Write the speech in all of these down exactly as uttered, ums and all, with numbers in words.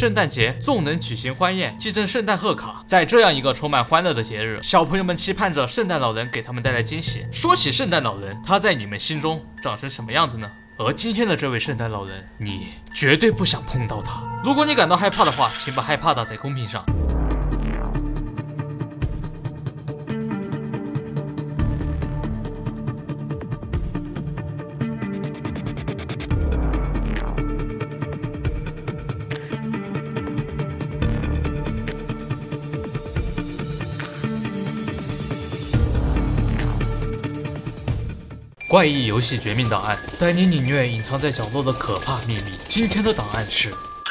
圣诞节纵能举行欢宴，寄赠圣诞贺卡。在这样一个充满欢乐的节日，小朋友们期盼着圣诞老人给他们带来惊喜。说起圣诞老人，他在你们心中长成什么样子呢？而今天的这位圣诞老人，你绝对不想碰到他。如果你感到害怕的话，请把害怕打在公屏上。怪异游戏绝命档案，带你领略隐藏在角落的可怕秘密。今天的档案是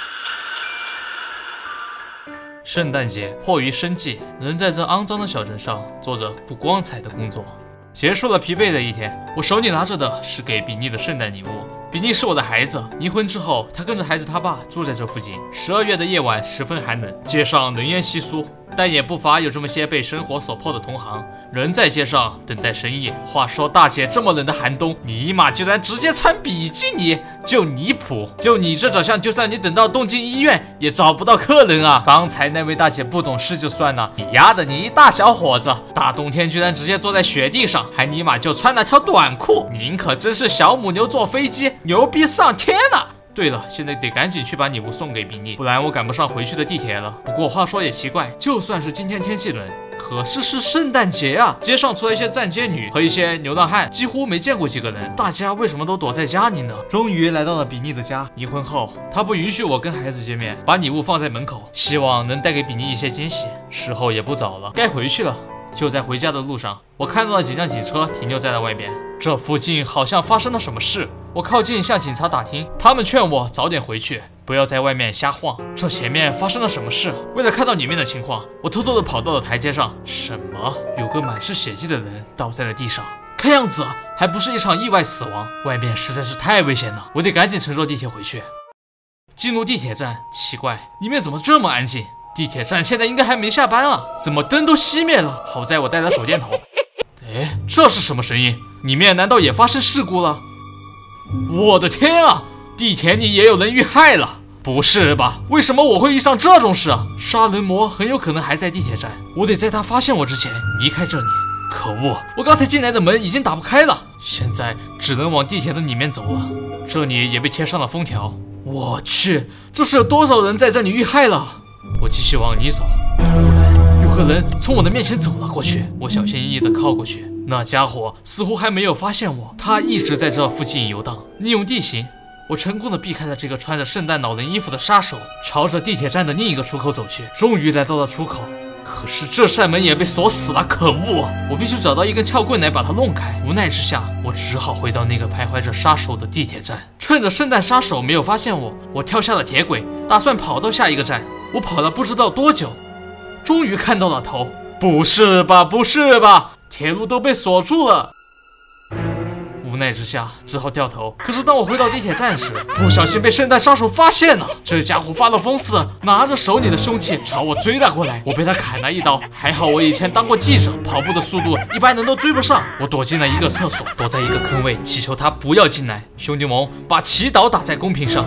圣诞节，迫于生计，人在这肮脏的小镇上做着不光彩的工作。结束了疲惫的一天，我手里拿着的是给比利的圣诞礼物。比利是我的孩子，离婚之后，他跟着孩子他爸住在这附近。十二月的夜晚十分寒冷，街上人烟稀疏，但也不乏有这么些被生活所迫的同行，人在街上等待深夜。话说大姐这么冷的寒冬，尼玛居然直接穿比基尼，就离谱！就你这长相，就算你等到东京医院也找不到客人啊！刚才那位大姐不懂事就算了，你丫的你一大小伙子，大冬天居然直接坐在雪地上，还尼玛就穿了条短裤，您可真是小母牛坐飞机，牛逼上天了！对了，现在得赶紧去把礼物送给比利，不然我赶不上回去的地铁了。不过话说也奇怪，就算是今天天气冷，可是是圣诞节啊！街上除了一些站街女和一些流浪汉，几乎没见过几个人。大家为什么都躲在家里呢？终于来到了比利的家。离婚后，他不允许我跟孩子见面，把礼物放在门口，希望能带给比利一些惊喜。时候也不早了，该回去了。就在回家的路上，我看到了几辆警车停留在了外边。这附近好像发生了什么事。我靠近向警察打听，他们劝我早点回去，不要在外面瞎晃。这前面发生了什么事？为了看到里面的情况，我偷偷的跑到了台阶上。什么？有个满是血迹的人倒在了地上，看样子还不是一场意外死亡。外面实在是太危险了，我得赶紧乘坐地铁回去。进入地铁站，奇怪，里面怎么这么安静？地铁站现在应该还没下班啊，怎么灯都熄灭了？好在我带了手电筒。哎，这是什么声音？里面难道也发生事故了？我的天啊！地铁里也有人遇害了？不是吧？为什么我会遇上这种事啊？杀人魔很有可能还在地铁站，我得在他发现我之前离开这里。可恶，我刚才进来的门已经打不开了，现在只能往地铁的里面走了。这里也被贴上了封条。我去，这是有多少人在这里遇害了？我继续往里走，突然有个人从我的面前走了过去，我小心翼翼地靠过去。那家伙似乎还没有发现我，他一直在这附近游荡。利用地形，我成功地避开了这个穿着圣诞老人衣服的杀手，朝着地铁站的另一个出口走去。终于来到了出口，可是这扇门也被锁死了，可恶！我必须找到一根撬棍来把它弄开。无奈之下，我只好回到那个徘徊着杀手的地铁站。趁着圣诞杀手没有发现我，我跳下了铁轨，打算跑到下一个站。我跑了不知道多久，终于看到了头。不是吧，不是吧，铁路都被锁住了。无奈之下，只好掉头。可是当我回到地铁站时，不小心被圣诞杀手发现了。这家伙发了疯似的，拿着手里的凶器朝我追了过来。我被他砍了一刀，还好我以前当过记者，跑步的速度一般人都追不上。我躲进了一个厕所，躲在一个坑位，祈求他不要进来。兄弟们，把祈祷打在公屏上。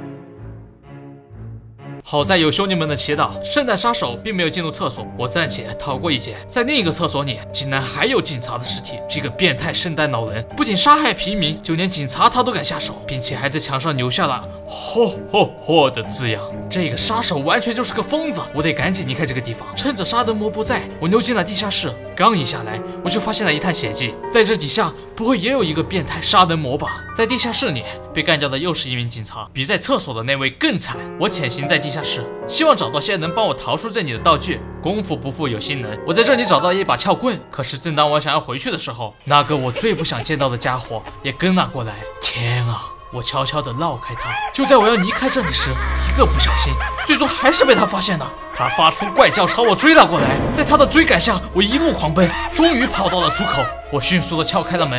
好在有兄弟们的祈祷，圣诞杀手并没有进入厕所，我暂且逃过一劫。在另一个厕所里，竟然还有警察的尸体。这个变态圣诞老人不仅杀害平民，就连警察他都敢下手，并且还在墙上留下了“吼吼吼”的字样。这个杀手完全就是个疯子，我得赶紧离开这个地方。趁着杀人魔不在，我溜进了地下室。刚一下来，我就发现了一滩血迹，在这底下不会也有一个变态杀人魔吧？在地下室里被干掉的又是一名警察，比在厕所的那位更惨。我潜行在地下室，希望找到些能帮我逃出这里的道具。功夫不负有心人，我在这里找到了一把撬棍。可是正当我想要回去的时候，那个我最不想见到的家伙也跟了过来。天啊！我悄悄地绕开他。就在我要离开这里时，一个不小心，最终还是被他发现了。他发出怪叫朝我追了过来，在他的追赶下，我一路狂奔，终于跑到了出口。我迅速地撬开了门，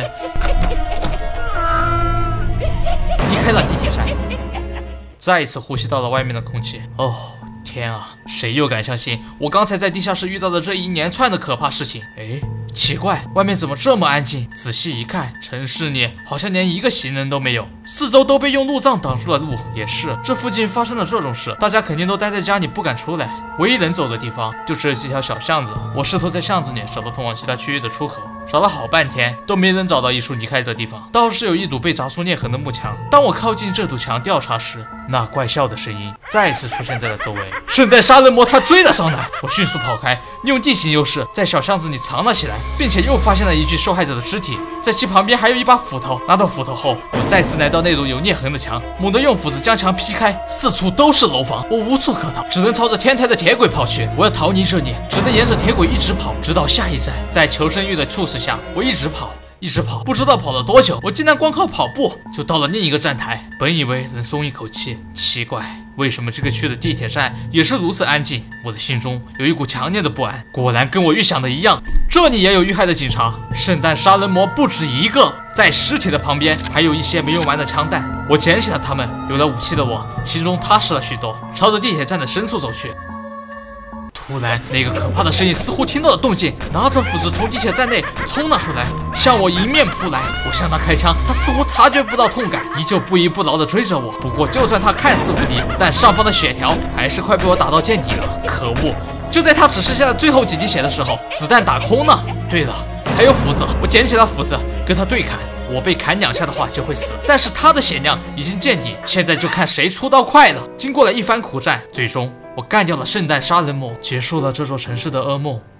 离开了地铁站，再一次呼吸到了外面的空气。哦，天啊，谁又敢相信我刚才在地下室遇到的这一连串的可怕事情？哎，奇怪，外面怎么这么安静？仔细一看，城市里好像连一个行人都没有。 四周都被用路障挡住了路，也是，这附近发生了这种事，大家肯定都待在家里不敢出来，唯一能走的地方就只有几条小巷子。我试图在巷子里找到通往其他区域的出口，找了好半天都没能找到一处离开的地方，倒是有一堵被砸出裂痕的木墙。当我靠近这堵墙调查时，那怪笑的声音再次出现在了周围。圣诞杀人魔他追了上来，我迅速跑开，利用地形优势在小巷子里藏了起来，并且又发现了一具受害者的尸体，在其旁边还有一把斧头。拿到斧头后，我再次来到那堵有裂痕的墙，猛地用斧子将墙劈开，四处都是楼房，我无处可逃，只能朝着天台的铁轨跑去。我要逃离这里，只能沿着铁轨一直跑，直到下一站。在求生欲的促使下，我一直跑。一直跑，不知道跑了多久，我竟然光靠跑步就到了另一个站台。本以为能松一口气，奇怪，为什么这个区的地铁站也是如此安静？我的心中有一股强烈的不安。果然跟我预想的一样，这里也有遇害的警察。圣诞杀人魔不止一个，在尸体的旁边还有一些没用完的枪弹。我捡起了它们，有了武器的我心中踏实了许多，朝着地铁站的深处走去。突然，那个可怕的声音似乎听到了动静，拿着斧子从地铁站内冲了出来，向我迎面扑来。我向他开枪，他似乎察觉不到痛感，依旧不依不饶地追着我。不过，就算他看似无敌，但上方的血条还是快被我打到见底了。可恶！就在他只剩下了最后几滴血的时候，子弹打空了。对了，还有斧子，我捡起了斧子，跟他对砍。我被砍两下的话就会死，但是他的血量已经见底，现在就看谁出刀快了。经过了一番苦战，最终我干掉了圣诞杀人魔，结束了这座城市的噩梦。